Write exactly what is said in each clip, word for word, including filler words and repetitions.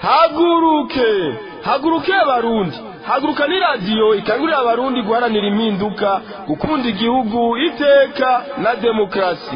haguruke haguruke abarundi haguruka ni radiyo ikangurira abarundi guharanira impinduka gukunda igihugu iteka na demokarasi.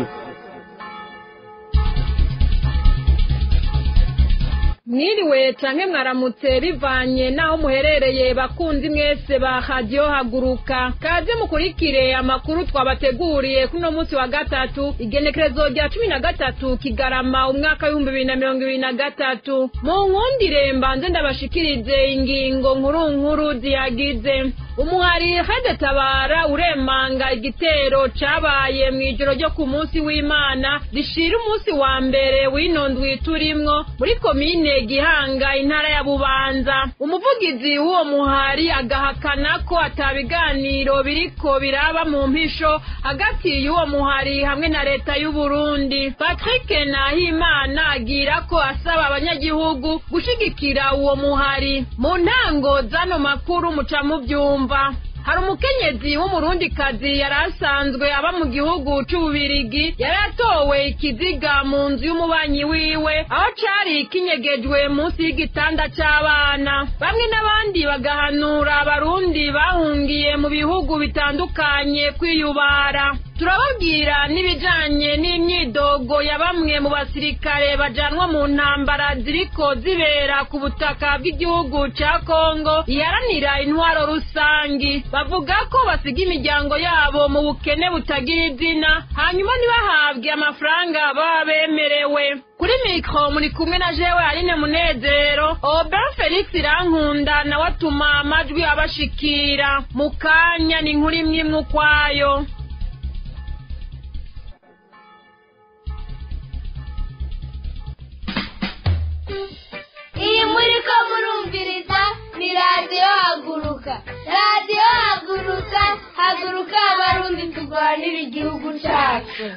Mwiriwe canke mwaramutse bivanye naho muherereye bakunzi mwese ba radio haguruka. Kaze mukurikire amakuru twabateguriye kuno munsi wa gatatu igenekerezo rya cumi na gatatu Kigarama umwaka w'ibihumbi bibiri na mirongo ibiri na gatatu. Mu nkundire mbanze ndabashikirize ingingo nkuru nkuru ziyagize. Umuhari Hedetabara uremanga igitero cabaye mwijoro ryo ku munsi w'Imana rishira umunsi wa mbere w'inondwi turimwo muri komine Gihanga intara ya Bubanza. Umuvugizi w'uwo muhari agahakana ko atabiganiro biriko biraba mu mpisho hagati y'uwo muhari hamwe na leta y'u Burundi. Patrick Nahimana agira ko asaba abanyagihugu gushigikira uwo muhari. Mu ntango zano makuru muca mu byumva hari umukenyezi w'umurundikazi yarasanzwe aba mu gihugu c'Ububirigi yaratowe ikiziga mu nzu y'umubanyi wiwe aho cari kinyegejwe munsi y'igitanda c'abana. Bamwe n'abandi bagahanura abarundi bahungiye mu bihugu bitandukanye kwiyubara. Turababwira n'ibijanye n'imyidogo ya bamwe mu basirikare bajanwa mu ntambara ziriko zibera ku butaka bw'igihugu ca Kongo iharanira intwaro rusangi. Bavuga ko basiga imiryango yabo mu bukene butagira izina hanyuma ntibahabwe amafaranga baba bemerewe. Kuri mikro muri kumwe na jewe Aline Munezero. Oben Felix Rankunda na watuma amajwi abashikira mu kanya ni nkuri mwimwe kwayo. Iyi muri ko murumviriza ni radiyo haguruka. Radiyo haguruka, haguruka abarundi turwanira igihugu cyacu.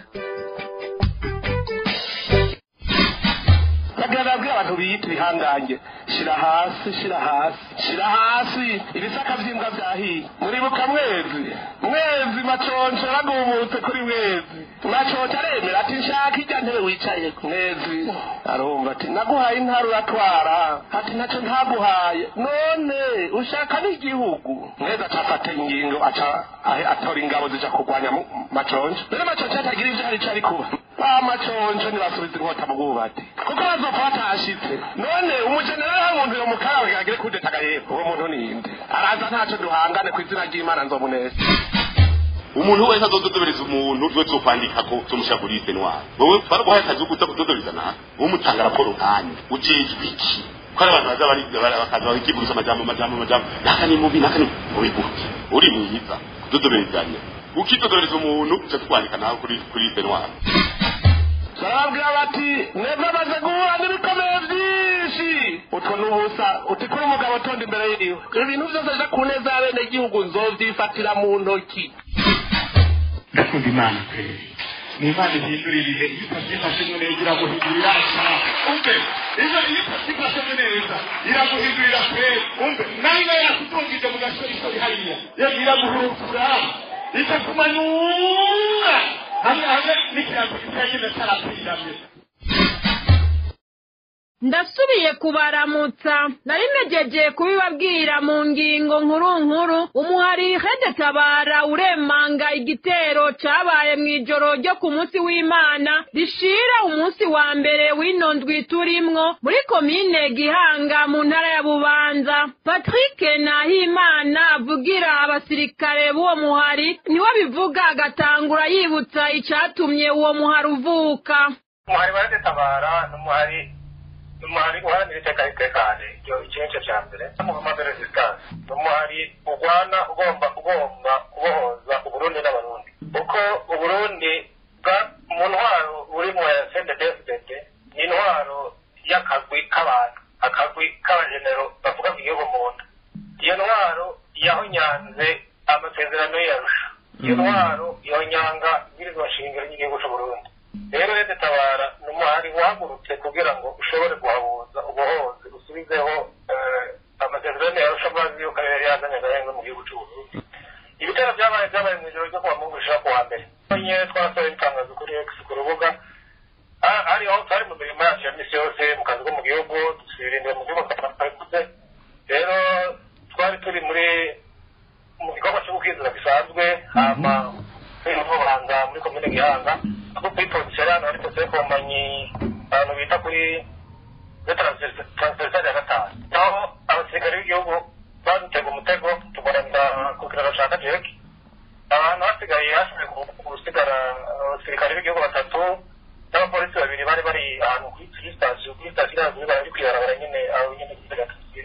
Bagarabwe abantu biyita ibihangange. Shira hasi, shira hasi, shira hasi. Ibisaka vy'imbwa vyahiye. Muribuka mwezi. Mwezi maconco ragumutse kuri mwezi. Maconco aremera ati nshaka ijya ntebe wicaye ku mwezi. Arumva ati naguhaye intaro uratwara. Ati naco ntaguhaye. None ushaka n'igihugu. Mwezi acafata ingingo aca atora ingabo zija kurwanya maconco. Rero maconco atagira ivyo hari cari kuba. Ba maconco nibasubiza inkota mu bwubati. Kuko bazopfa batashitse. None umujenerali w'umuntu yo mukara bagire kudetaga yepfo uwo muntu ninde araza ntaco duhangane ku izina ry'Imana nzomuneza. Umuntu wese azododobereza umuntu byo zokwandika ko tumushaburiste ntwara wowe barwaye akazi uko utakudodobereza na umutanga raporo nkanye ujejwe iki ko abantu baza bari bakaza bakibuza amajambo amajambo amajambo nakani mubi nakani mubi gute uri muyiza kudodoberezanya ukidodobereza umuntu cyo kwandika naho kuri kuri ntwara. Sarabwa bati neva baze guhura n'ibikomeye byinshi utwo nubusa utikora umugabo tonda imbere y'iwe ibintu byose aje kuneza abene igihugu nzovyifatira mu ntoki. Ndakunda Imana kweli n'Imana ihindura ibihe ifashe neza iraguhindurira umbe izo ifashe neza iraguhindurira kweli umbe nayo yakutungije mu gashori kari hariya iraguhurukura itakumanura hamwe hamwe n'ikirango kitagenda cyarapfiranye. Ndasubiye kubaramutsa narimejeje kubibabwira mu ngingo nkuru nkuru. Umuhari Hedetabara uremanga igitero cabaye mwijoro ryo ku munsi w'Imana rishira umunsi wa mbere w'inondwi turimwo muri komine Gihanga mu ntara ya Bubanza. Patrick Nahimana avugira abasirikare b'uwo muhari niwe bivuga agatangura yibutsa icatumye uwo muhari uvuka. Umuhari wa Hedetabara n'umuhari Umuhari uharanira iteka ritekanye icyo ikintu cya mbere Muhammad Resistance n'umuhari urwana ugomba ugomba kubohoza Uburundi n'abarundi uko Uburundi bwa mu ntwaro buri mu C N D D F D D ni intwaro y'akagwi k'abantu akagwi k'abagenero bavuga mu gihugu mu nda. Iyo ntwaro yahonyanze amasezerano y'Arusha. Iyo ntwaro yahonyanga ibirizwa shingiro ry'igihugu cy'u Burundi. Rero Hedetabara n'umuhari wahagurutse kugira ngo ushobore guhabuza ubuhozi usubizeho amasezerano y'Arusha mazi yo karere yazanye agahenga mu gihugu cy'u Burundi. Ibitero byabaye byabaye mu ijoro ryo kuwa Mungu ishaka kuwa mbere. Nyine twasohoye itangazo kuri X ku rubuga ari aho twari mu mirimo yacu ya misi yose mu kazi ko mu gihugu dusubira imbere mu gihugu twabikoze rero twari turi muri mu gikorwa cyo gukizura gisanzwe hama turi mu Bubanza muri komine Gihanga aho kuri polisi yari hano ariko turi kompanyi ahantu bita kuri transversal ya gatanu aho abasirikare b'igihugu badutega umutego tugoranira ku kiraro ca Kajeke abantu hasigaye hasigaye gusigara abasirikare b'igihugu batatu n'abapolisi babiri bari bari ahantu kuri sitasiyo kuri sitasiyo yazo bari kwibarabara nyine aho nyine kugira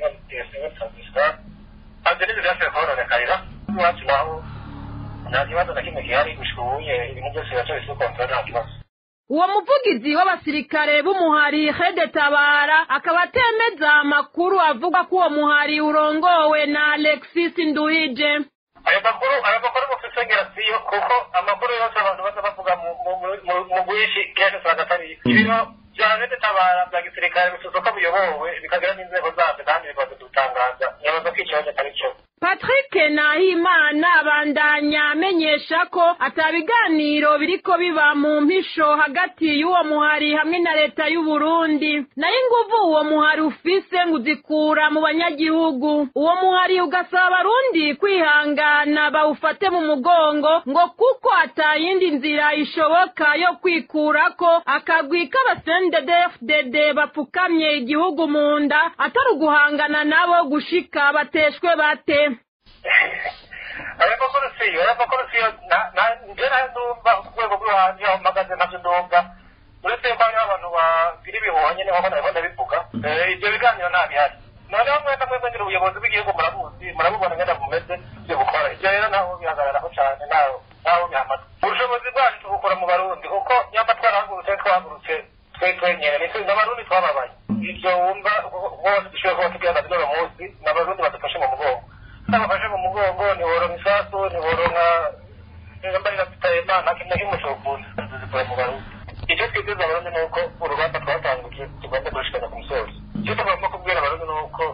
hanze n'ibyo byashoboye kuhononekarira iwacu naho nta kibazo na kimwe gihari gushika ubuye ibintu byose biracyari kuri kontora nta kibazo. Uwo muvugizi w'abasirikare b'umuhari Hede Tabara akaba atemeza amakuru avuga ko uwo muhari urongowe na Alexis Nduhije. Ayo makuru ayo makuru mufisengera siyo kuko amakuru yose abantu baza bavuga mu bwishi kenshi usanga atari ibiro bya Hede Tabara bya gisirikare bisosoka buyobowe bikagira n'inzego zabyo kandi bikaza dutangaza yabaza ko ikibazo atari cyo. Patrick Nahimana abandanya amenyesha ko atabiganiro biriko biba mu mpisho hagati y'uwo muhari hamwe na leta y'u Burundi nayo inguvu uwo muhari ufise nguzikura mu banyagihugu uwo muhari ugasaba Abarundi kwihangana bawufate mu mugongo ngo kuko atayindi nzira ishoboka yo kwikurako akagwi k'abasende D F D D bapfukamye igihugu mu nda atari uguhangana nabo gushika bateshwe bate. Arabakora siyo arabakora siyo na na ngera ndumva kwego bwo hanze aho magaze navyo ndumva uretse ko hari abantu babiri bihonye ne babona babona bivuga eh ibyo biganiro ntabihari noneho mwenda mwenda ngira ubuyobozi bw'igihugu murabuzi murabubona ngenda mumeze byo gukora ibyo rero naho bihagararaho cyane naho naho bihamata ubushobozi bwacu tubukora mu Barundi kuko nyamba twarahagurutse twahagurutse twe twenyene nitwe n'Abarundi twababaye ibyo wumva bose dushobora kuba tubyana n'uwo munsi n'Abarundi badufashe mu mugongo abafashe mu mugongo ni woro misaso ni woro nka ngambari na bitayema nta kintu kimushobora zikora mu Barundi icyo twiteze Abarundi ni uko urugamba twatanguje tugomba gushikana ku musozi icyo tugomba kubwira Abarundi ni uko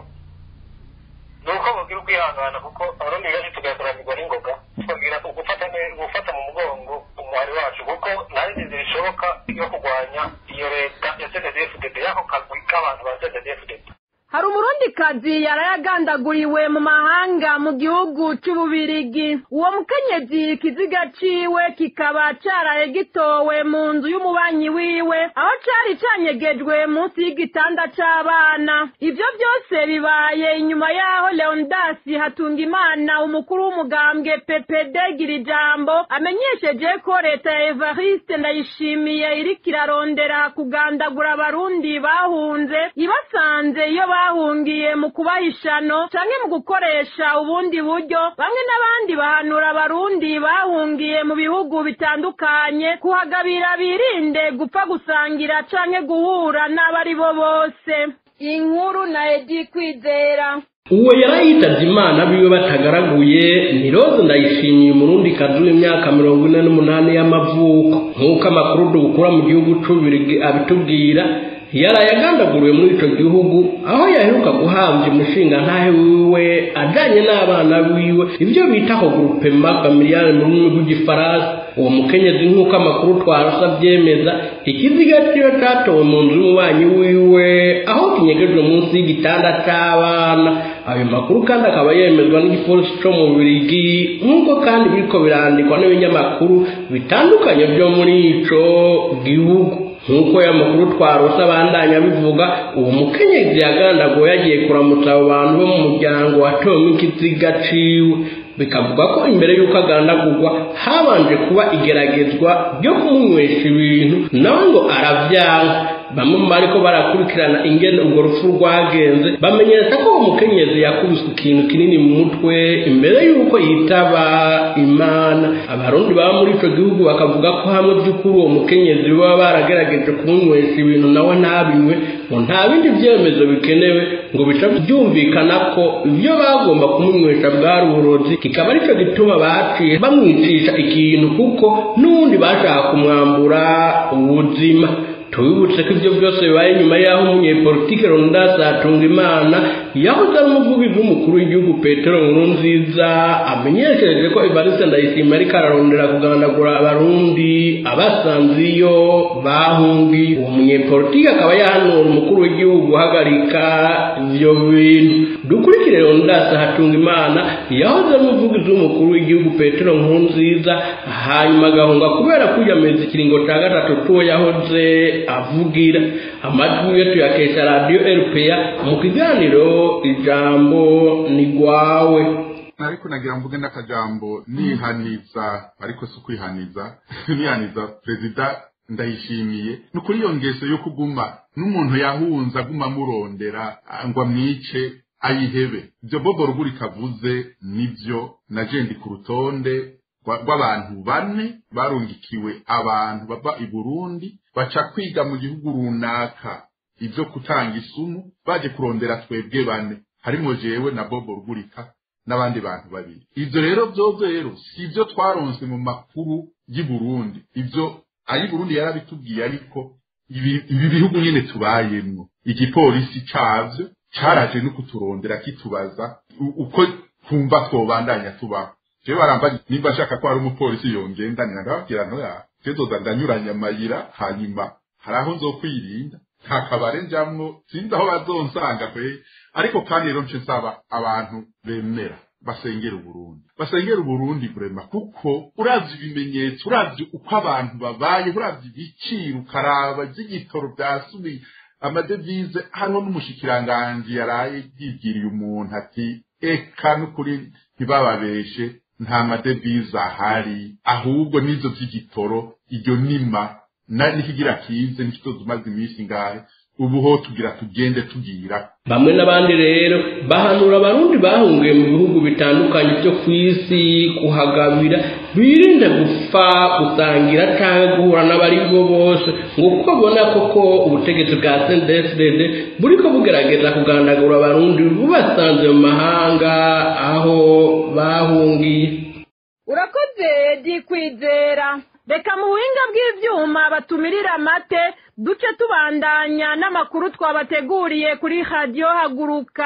ni uko bagira ukwihangana kuko Abarundi benshi tugakoranirwa n'ingoga twagira gufata gufata mu mugongo umuhari wacu kuko nta yindi nzira ishoboka yo kurwanya iyo leta ya C N D D F D D yako kagwi k'abantu ba C N D D F D D. Hari umurundikazi yarayagandaguriwe mu mahanga mu gihugu c'Ububirigi uwo mukenyezi ikiziga ciwe kikaba caraye gitowe mu nzu y'umubanyi wiwe aho cari canyegejwe munsi y'igitanda c'abana ivyo byose bibaye inyuma yaho Leonidas Hatungimana umukuru w'umugambwe P P D Girijambo amenyesheje ko leta ya Evariste Ndayishimiye iriko irarondera kugandagura Abarundi bahunze ibasanze iyo bahungiye mu kubahishano canke mu gukoresha ubundi buryo bamwe n'abandi bahanura Abarundi bahungiye mu bihugu bitandukanye kuhagabira birinde gupfa gusangira canke guhura n'abari bo bose. Inkuru na Edi Kwizera. Uwo yarayitavye Imana biwe batagaraguye ni Rose Ndayishimiye umurundi kazi w'imyaka mirongo ine n'umunani y'amavuko nk'uko amakuru dukura mu gihugu c'Ububirigi abitubwira yarayagandaguriwe muri ico gihugu aho yaheruka guhabwa umushinga ntahe wiwe ajanye n'abana biwe ivyo bita ko groupement familial mu rurimi rw'igifaransa uwo mukenyezi nk'uko amakuru twarasa byemeza ikiziga ciwe catowe mu nzu y'umubanyi wiwe aho kinyegejwe munsi y'igitanda c'abana ayo makuru kandi akaba yemezwa n'igipolisi co mu Bubiligi nk'uko kandi biriko birandikwa n'ibinyamakuru bitandukanye byo muri ico gihugu nk'uko ya makuru twarose abandanya bivuga uwo mukenyezi yagandago yagiye kuramutsa abo bantu bo mu muryango watowe ikiziga ciwe bikavuga ko imbere y'uko agandagurwa habanje kuba igeragezwa ryo kumunywesha ibintu nawe ngo aravyanga bamwe bariko barakurikirana ingene urwo rupfu rwagenze bamenyesha ko uwo mukenyezi yakubiswe ikintu kinini mu mutwe imbere y'uko yitaba Imana. Abarundi baba muri ico gihugu bakavuga ko hamwe by'ukuri uwo mukenyezi baba baragerageje kumunywesha ibintu nawe ntabinywe ngo nta bindi vyemezo bikenewe ngo bica byumvikana ko ivyo bagomba kumunywesha bwari uburozi kikaba arico gituma baciye bamwicisha ikintu kuko n'ubundi bashaka kumwambura ubuzima. Tubibutse ko ivyo byose bibaye nyuma yaho umunyepolitike Leonidas Hatungimana yahoze ari umuvugizi w'umukuru w'igihugu Petero Nkurunziza amenyesheje ko Evariste Ndayishimiye ariko ararondera kugandagura abarundi abasanze iyo bahungiye. uwo munyepolitiki akaba yahanura umukuru w'igihugu guhagarika ivyo bintu. dukurikire Leonidas Hatungimana yahoze ari umuvugizi w'umukuru w'igihugu Petero Nkurunziza hanyuma agahunga kubera kwiyamiriza ikiringo ca gatatu tuwo yahoze avugira. amajwi yo tuyakesha radio R P A mu kiganiro ijambo ni gwawe. ariko nagira mvuge n'akajambo nihaniza, ariko si kwihaniza nihaniza perezida Ndayishimiye nukuri iyo ngeso yo kuguma n'umuntu yahunza aguma murondera ngo amwice ayihebe. ibyo Bobo Ruguri kavuze nibyo najendi ku rutonde rw'abantu bane barungikiwe abantu bava i Burundi baca kwiga mu gihugu runaka ibyo kutanga isumu baje kurondera twebwe bane harimo jewe na Bobo Rugurika n'abandi bantu babiri. ivyo rero byozo rero si ibyo twaronse mu makuru y'i Burundi, ivyo ayi Burundi yarabitubwiye, ariko ibi bihugu nyene tubayemwo igipolisi cavyo caraje no kuturondera kitubaza uko kumva twobandanya tubaho. jewe barambaje nimba nshaka ko ari umupolisi yongendanira ndababwira no ya tezoza ndanyuranya amayira hanyuma haraho nzokwirinda nta kabare njamwo sinzi aho bazonsanga kwe. ariko kandi rero nce nsaba abantu bemera basengera Uburundi basengera Uburundi vrema, kuko uravye ibimenyetso, uravye uko abantu babaye, uravye ibiciro, ukaraba vy'igitoro vyasubiye amadevize. hano n'umushikiranganji yaraye yibwiriye umuntu ati eka n'ukuri ntibababeshe nta madevize ahari, ahubwo n'izo vy'igitoro iryo nima nikigira kize nikitozumaze iminsi ngahe ubu ho tugira tugende tugira. bamwe n'abandi rero bahanura abarundi bahungiye mu bihugu bitandukanye byo kw'isi kuhagabira, birinde gupfa gusangira cyangwa guhura n'abari bo bose, ngo kuko babona koko ubutegetsi bwa C N D D F D D buriko bugerageza kugandagura abarundi bubasanze mu mahanga aho bahungiye. urakoze Dikwizera. reka mu buhinga bw'ivyuma batumirira amate duce tubandanya n'amakuru twabateguriye kuri radio Haguruka.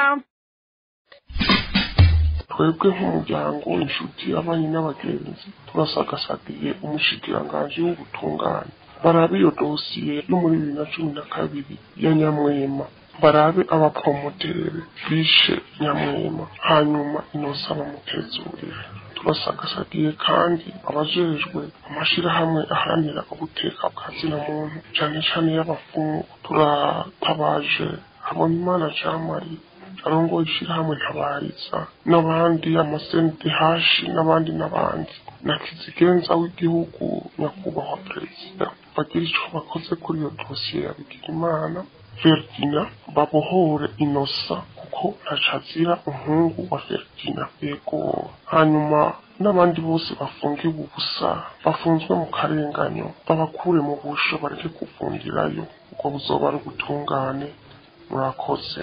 twebwe nk'umuryango, inshuti, abanyi n'abagenzi turasagasagiye umushikiranganji w'ubutungane barabe iyo dosiye yo muri bibiri na cumi na kabiri ya Nyamwema, barabe abapromotere bishe Nyamwema hanyuma inosa bamutezurire. turasagasagiye kandi abajejwe amashirahamwe aharanira ubuteka bwa zina muntu cyane cyane y'abafungu. turatabaje Habonimana Jean-Marie arongoye ishirahamwe Ntabariza n'abandi amasenti hashi n'abandi n'abandi na Kizigenza w'igihugu nyakubahwa perezida bagira ico bakoze kuri iyo dosiye ya Bigirimana Ferdina, babohore Inosa kuko ntacazira umuhungu wa Ferdina. yego hanyuma n'abandi bose bafungiwe ubusa bafunzwe mu karenganyo babakure mu busho bareke kuvundirayo, ubwo buzoba ari ubutungane. murakoze.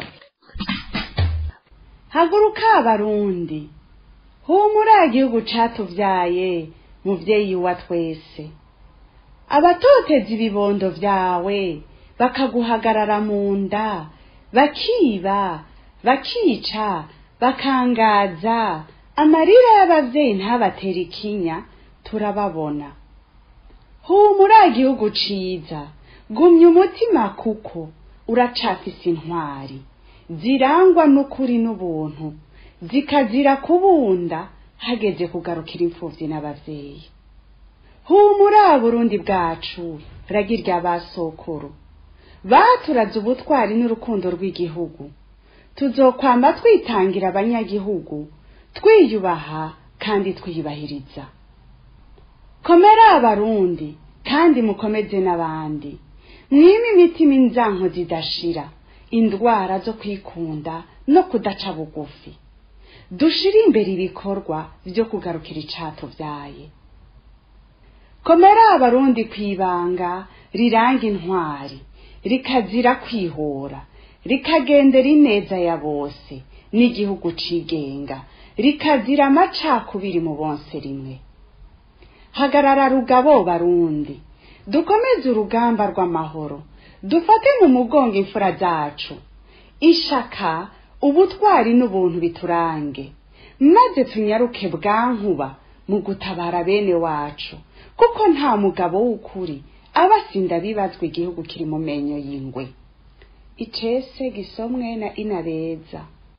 Haguruka Abarundi, humura igihugu catuvyaye muvyeyi wa twese. abatoteza ibibondo vyawe bakaguhagarara mu nda, bakiba bakica bakangaza, amarira y'abavyeyi ntabatera ikinya turababona. humura igihugu ciza, gumya umutima kuko uracafise intwari zirangwa n'ukuri n'ubuntu, zikazira kubunda hageze kugarukira imfuvyi n'abavyeyi. humura Burundi bwacu, ragirya basokuru baturaze ubutwari n'urukundo rw'igihugu. tuzokwamba twitangira abanyagihugu, twiyubaha kandi twiyubahiriza. komera Abarundi kandi mukomeze n'abandi, mwime imitima inzanko zidashira, indwara zo kwikunda no kudaca bugufi. dushire imbere ibikorwa byo kugarukira icatuvyaye. komera Abarundi kwibanga riranga intwari, rikazira kwihora, rikagendera ineza ya bose n'igihugu cigenga, rikazira amacakubiri mu bonse rimwe. hagarara rugabo Barundi, dukomeze urugamba rw'amahoro, dufate mu mugongo imfura zacu. ishaka ubutwari n'ubuntu biturange maze tunyaruke bwankuba mu gutabara bene wacu kuko nta mugabo w'ukuri abasinda bibazwa igihugu kiri mu menyo y'ingwe. Icese gisomwe na Inabeza.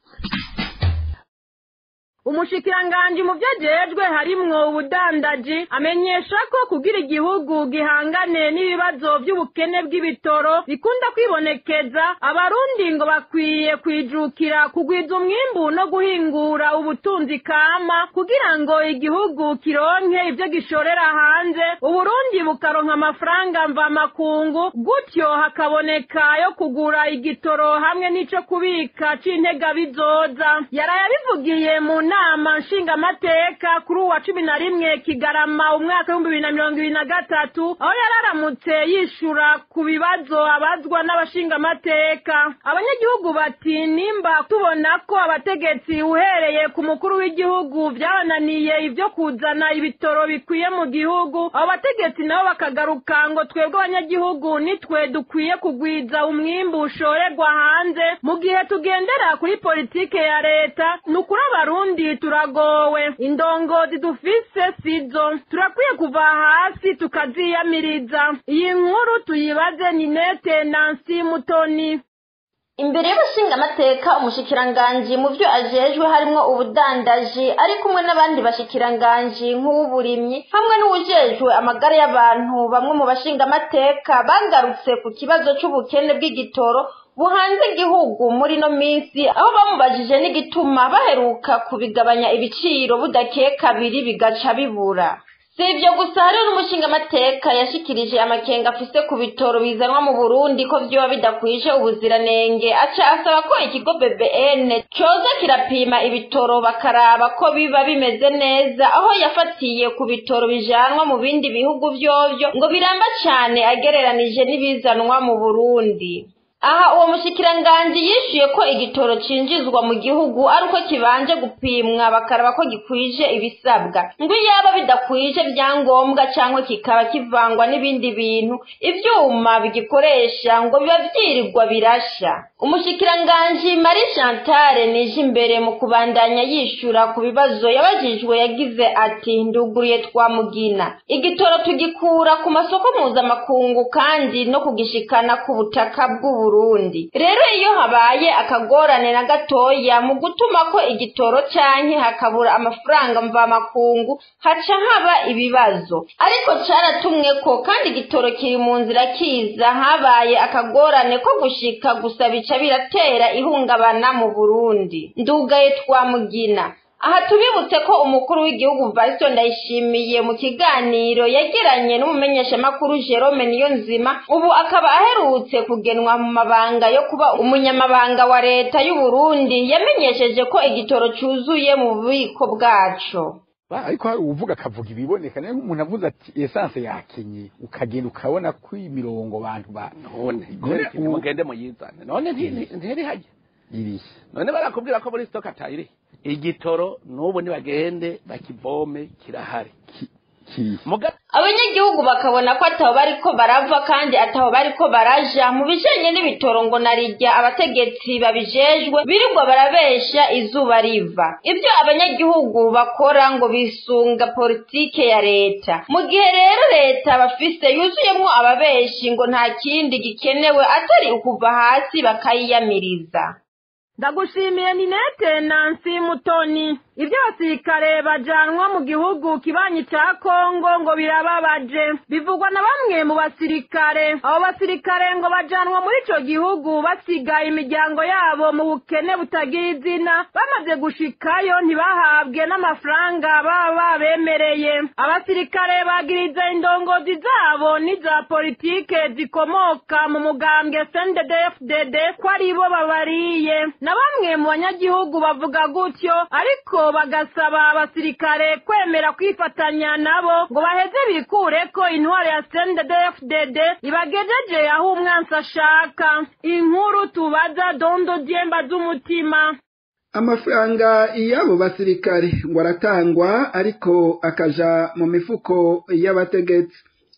Umushikiranganji mu vyajejwe harimwo ubudandaji amenyesha ko kugira igihugu gihangane n'ibibazo by'ubukene bw'ibitoro bikunda kwibonekeza, abarundi ngo bakwiye kwijukira kugwiza umwimbu no guhingura ubutunzi kama kugira ngo igihugu kironke ivyo gishorera hanze, Uburundi bukaronka amafaranga mva makungu, gutyo hakaboneka yo kugura igitoro hamwe n'ico kubika c'intega bizoza. Yarayabivugiye mu nama nshingamateka kuri uwa cumi na rimwe Kigarama umwaka w'ibihumbi bibiri na mirongo ibiri na gatatu, aho yararamutse yishura ku bibazo abazwa n'abashingamateka. Abanyagihugu bati nimba tubona ko abategetsi uhereye ku mukuru w'igihugu byabananiye ivyo kuzana ibitoro bikwiye mu gihugu, abo bategetsi nabo bakagaruka ngo twebwe abanyagihugu nitwe dukwiye kugwiza umwimbu ushorerwa hanze, mu gihe tugendera kuri politike ya leta nukuri abarundi turagowe, indongozi dufise sizo, turakwiye kuva hasi tukaziyamiriza. Iyi nkuru tuyibaze Ninete Nancy Mutoni. Imbere y'abashingamateka umushikiranganji mu byo ajejwe harimwo ubudandaji ari kumwe n'abandi bashikiranganji nk'uburimyi hamwe n'ubujejwe amagara y'abantu, bamwe mu bashingamateka bagarutse ku kibazo c'ubukene bw'igitoro buhanze igihugu muri no minsi, aho bamubajije n'igituma baheruka kubigabanya ibiciro budakeye kabiri bigaca bibura. Si ibyo gusa, hari n'umushingamateka yashikirije amakenga afise ku bitoro bizanwa mu Burundi ko vyoba bidakwije ubuziranenge, aca asaba ko ikigo B B N coza kirapima ibitoro bakaraba ko biba bimeze neza, aho yafatiye ku bitoro bijanwa mu bindi bihugu vyovyo ngo biramba cane agereranije n'ibizanwa mu Burundi. Aha uwo mushikiranganji yishuye ko igitoro cinjizwa mu gihugu ari uko kibanje gupimwa bakaraba ko gikwije ibisabwa, ngo yaba bidakwije vyangombwa cyangwa kikaba kivangwa n'ibindi bintu ivyuma bigikoresha ngo biba vyirirwa birasha. Umushikiranganji Marie Chantal nije imbere mu kubandanya yishura ku bibazo yabajijwe yagize ati nduguriye twamugina igitoro tugikura ku masoko mpuzamakungu kandi no kugishikana ku butaka bw'u Burundi. Rero iyo habaye akagorane na gatoya mu gutuma ko igitoro canke hakabura amafaranga mva makungu haca haba ibibazo, ariko caratumwe ko kandi igitoro kiri mu nzira kiza, habaye akagorane ko gushika gusa bica biratera ihungabana mu Burundi. Ndugaye twamugina. Aha tubibutse ko umukuru w'igihugu Variston Ndayishimiye mu kiganiro yagiranye n'umumenyesha makuru Jerome Niyonzima ubu akaba aherutse kugenwa mu mabanga yo kuba umunyamabanga wa leta y'u Burundi, yamenyesheje ko igitoro cyuzuye mu bubiko bwaco. Ariko uvuga akavuga ibiboneka, nayo umuntu avuze ati essence yakenye ukagenda ukabona ko imirongo bantu ba none mugende muyizane none ntiri hajya iri none barakubwira ko muri stock atayire igitoro n'ubu nibagende bakivome kirahari. Abanyagihugu bakabona ko ataho bariko barava kandi ataho bariko baraja mu bijanye n'ibitoro, ngo narijya abategetsi babijejwe birirwa barabesha izuba riva. Ibyo abanyagihugu bakora ngo bisunga politike ya leta, mu gihe rero leta bafise yuzuyemwo ababeshi ngo nta kindi gikenewe atari ukuva hasi bakayiyamiriza. Ndagushimiye Ninete Nancy Mutoni. Ibyo basirikare bajanwa mu gihugu kibanyi ca Kongo ngo birababaje, bivugwa na bamwe mu basirikare. Abo basirikare ngo bajanwa muri ico gihugu basiga imiryango yabo mu bukene butagira izina, bamaze gushikayo ntibahabwe n'amafaranga baba babemereye. Abasirikare bagiriza indongozi zabo n'iza politike zikomoka mu mugambwe C N D D F D D ko ari bo babariye, na bamwe mu banyagihugu bavuga gutyo, ariko bagasaba abasirikare kwemera kwifatanya nabo ngo baheze bikure ko intwaro ya C N D D F D D ibagejeje aho umwansi ashaka. Inkuru tubaza Dondo Diemba z'umutima. Amafaranga y'abo basirikare ngo aratangwa ariko akaja mu mifuko y'abategetsi.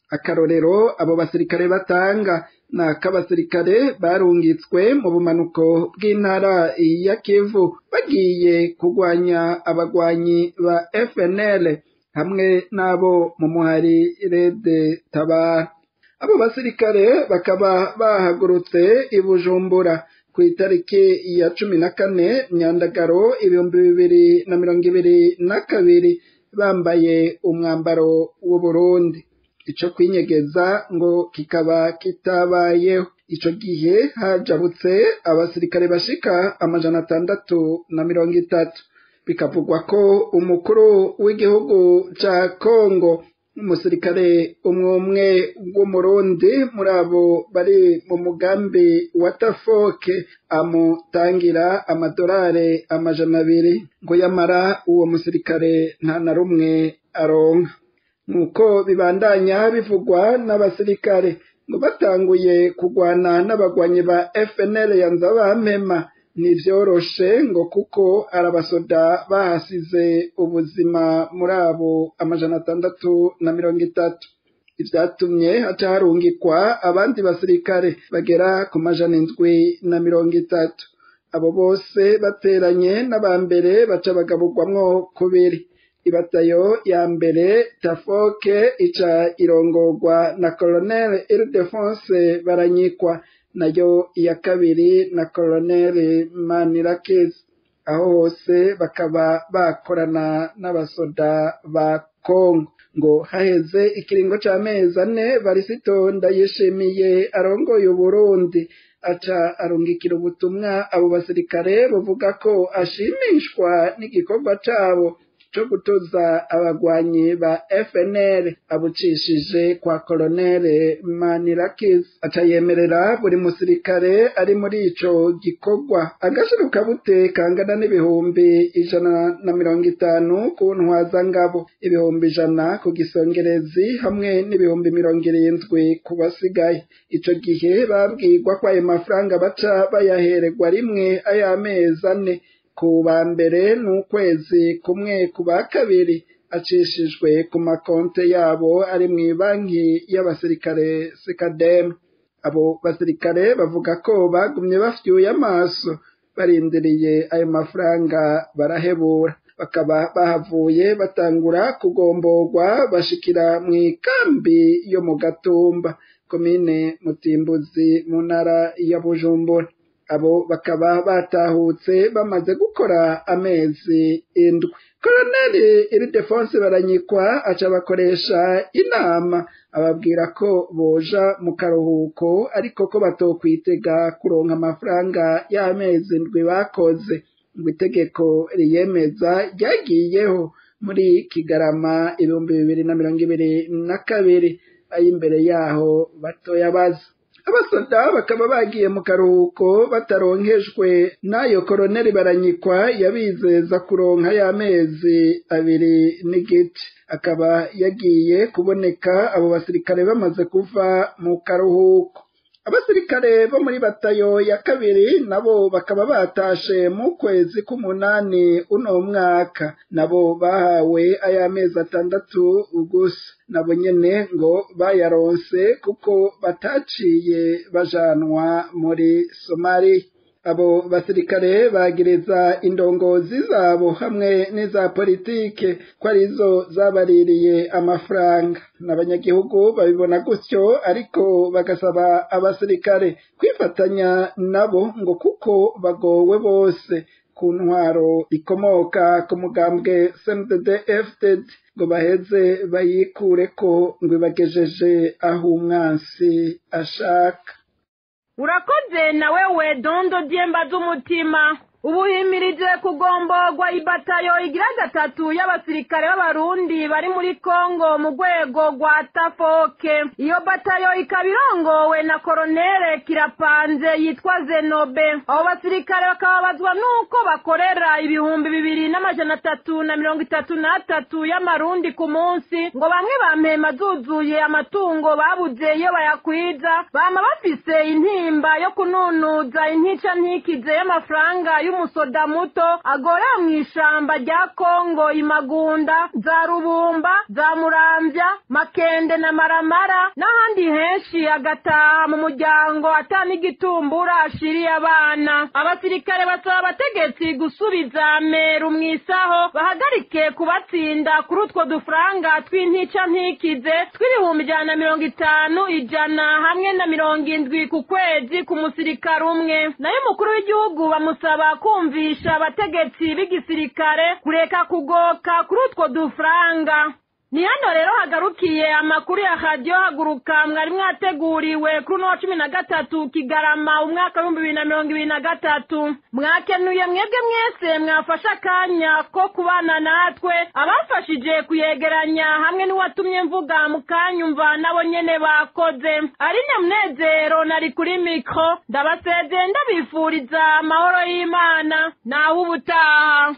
akarorero abo basirikare batanga na k'abasirikare barungitswe mu bumanuko bw'intara ya Kivu bagiye kugwanya abagwanyi ba F N L hamwe n'abo mu muhari Rede Tabara. Abo basirikare bakaba bahagurutse i Bujumbura ku itariki ya cumi na kane Myandagaro ibihumbi bibiri na mirongo ibiri na kabiri bambaye umwambaro w'u Burundi. Ico kwinyegeza ngo kikaba kitabayeho. Ico gihe hajabutse abasirikare bashika amajana atandatu na mirongo itatu. Bikavugwa ko umukuru w'igihugu ca Kongo umusirikare umwe umwe w'umurundi muri abo bari mu mugambi wa Tafoke amutangira amadolari amajana abiri ngo yamara uwo musirikare nta na rumwe aronka. Nuko bibandanya bivugwa n'abasirikare ngo batanguye kugwana n'abagwanyi ba F N L ya Nzabampema nivyoroshe ngo kuko arabasoda bahasize ubuzima muri abo amajana atandatu na mirongo itatu. Ivyatumye haca harungikwa abandi basirikare bagera ku majana indwi na mirongo itatu. Abo bose bateranye n'abambere baca bagaburwamwo kubiri. Ibatayo ya mbere Tafoke ica irongorwa na Colonel Ildefonse Baranyikwa, nayo iya kabiri na Colonel Manirakiza. Aho hose bakaba bakorana n'abasoda ba Kongo. Ngo haheze ikiringo c'amezi ane Varisito Ndayishimiye arongoye Uburundi aca arungikira ubutumwa abo basirikare bavuga ko ashimishwa n'igikorwa cabo co gutoza abagwanyi ba F N L abucishije kwa Colonel Manirakiza. Aca yemerera buri musirikare ari muri ico gikorwa agashiruka bute kangana n'ibihumbi ijana na mirongo itanu ku ntwazangabo, ibihumbi ijana ku gisongerezi hamwe n'ibihumbi mirongo irindwi ku basigaye. Ico gihe babwirwa ko ayo mafaranga baca bayahererwa rimwe ay'amezi ane, ku ba mbere n'ukwezi kumwe ku ba kabiri acishijwe ku makonte yabo ari mu banki y'abasirikare Sekadem. Abo basirikare bavuga ko bagumye bafyuye amaso barindiriye ayo mafaranga barahebura, bakaba bahavuye batangura kugomborwa bashikira mu ikambi yo mu Gatumba komine Mutimbuzi mu ntara ya Bujumbura. Abo bakaba batahutse bamaze gukora amezi indwi. Colonel Ildefonse Baranyikwa aca bakoresha inama ababwira ko boja mu karuhuko ariko ko batokwitega kuronka amafaranga y'amezi indwi bakoze. Ngo itegeko riyemeza ryagiyeho muri Kigarama ibihumbi bibiri na mirongo ibiri na kabiri, ayimbere yaho batoya baza. Abasoda bakaba bagiye mu karuhuko bataronkejwe n'ayo Colonel Baranyikwa yabizeza kuronka y'amezi abiri n'igice. Akaba yagiye kuboneka abo basirikare bamaze kuva mu karuhuko. Abasirikare bo muri batayo ya kabiri nabo bakaba batashe mu kwezi k'umunani uno mwaka, nabo bahawe ay'amezi atandatu gusa. Nabo nyene ngo bayaronse kuko bataciye bajanwa muri Somalia. Abo basirikare bagiriza indongozi zabo hamwe n'iza politike ko arizo zabaririye amafaranga. N'abanyagihugu babibona gutyo ariko bagasaba abasirikare kwifatanya nabo ngo kuko bagowe bose ku ntwaro ikomoka ku mugambwe C N D D F D D ngo baheze bayikureko ngo ibagejeje aho umwansi ashaka. Urakoze na wewe Dondo Diemba z'umutima. Ubuhimirije kugomborwa ibatayo igira gatatu y'abasirikare b'abarundi bari muri Kongo mu rwego rwa Tafoke. Iyo batayo ikabirongowe na Colonel Kirapanze yitwa Zenobe. Abo basirikare bakababazwa nuko bakorera ibihumbi bibiri n'amajana atatu na mirongo itatu n'atatu y'amarundi ku munsi, ngo bamwe bampema zuzuye amatungo babuze iyo bayakwiza, bama bafise intimba yo kununuza intica ntikize y'amafaranga y'u y'umusoda muto agora mu ishamba rya Kongo imagunda za Rubumba za Muramvya Makende na Maramara n'ahandi henshi agataha mu muryango atani igitumbura ashiriye abana. Abasirikare basaba abategetsi gusubiza Meru mwisaho bahagarike kubatsinda kuri utwo dufaranga tw'intica ntikize tw'ibihumbi ijana na mirongo itanu ijana hamwe na mirongo indwi ku kwezi ku musirikare umwe. Nayo umukuru w'igihugu bamusaba kumvisha abategetsi b'igisirikare kureka kugoka kuri utwo dufaranga. Ni hano rero hagarukiye amakuru ya Radio Haguruka mwari mwateguriwe kuri no cumi na gatatu Kigarama umwaka wa bibiri na mirongo ibiri na gatatu. Mwakenuye mwebwe mwese mwafasha akanya ko kubana natwe, abafashije kuyegeranya hamwe n'uwatumye mvuga mukanyumva nabo nyene bakoze. Arine Munezero nari kuri mikro, ndabaseze ndabifuriza amahoro y'Imana naho ubutaha.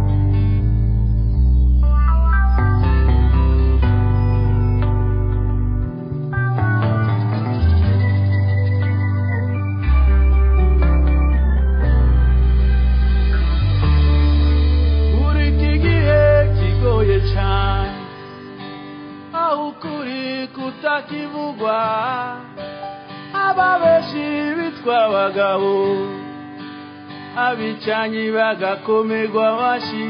Ukuri kutakivugwa ababeshi bitwa abagabo abicanyi bagakomerwa amashi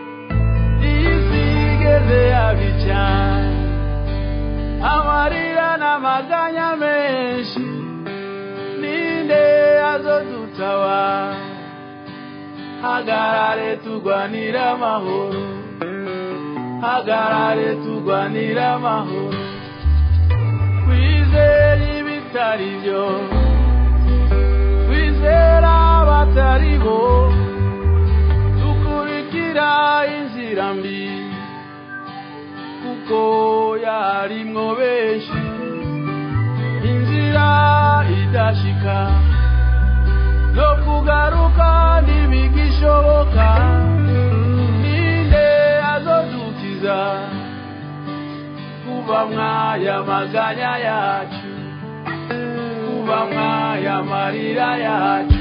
izigeze abicanye amarira n'amaganya menshi ninde azodutawa hagarare tugwanira amahoro hagarare tugwanira amahoro kwizera ibitari byo kwizera abatari bo dukurikira inzira mbi kuko yarimwo benshi inzira idashika no kugaruka ntibigishoboka kuba mwaya maganya yacu kuba mwaya marira yacu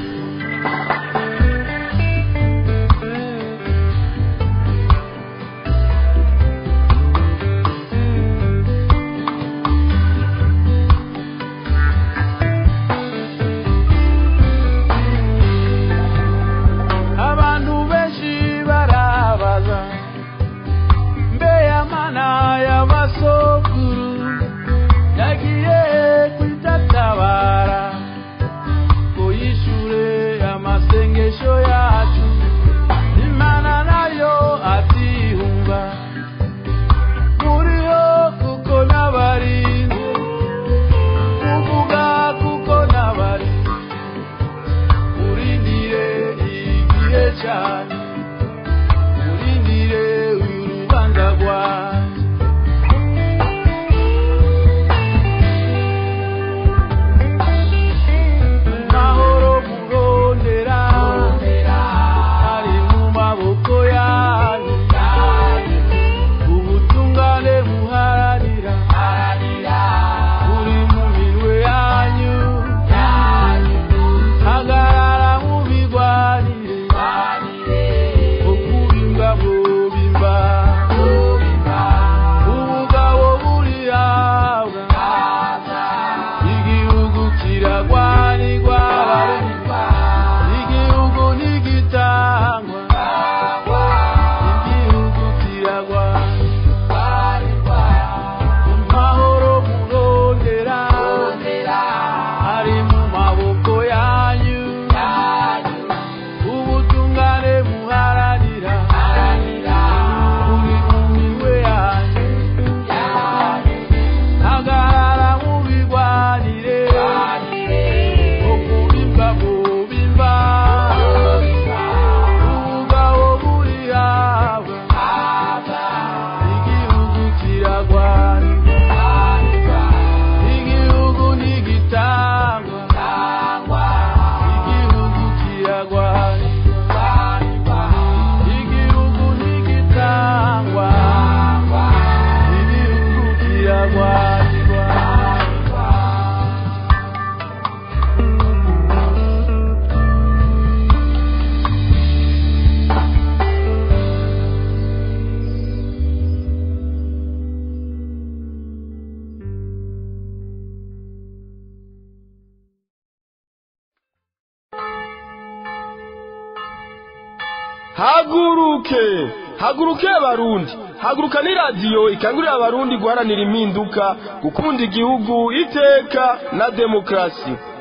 abantu benshi barabaza mana ya masokuru yagiye kwitatabara kuyishure amasengesho yacu imana nayo atihumba muriho kuko n'abarinzi kuvuga kuko n'abarinzi urindire igihe cyane urindire urubanza rwawe haguruke haguruke abarundi haguruka ni radiyo ikangurira abarundi guharanira impinduka gukunda igihugu iteka na demokarasi.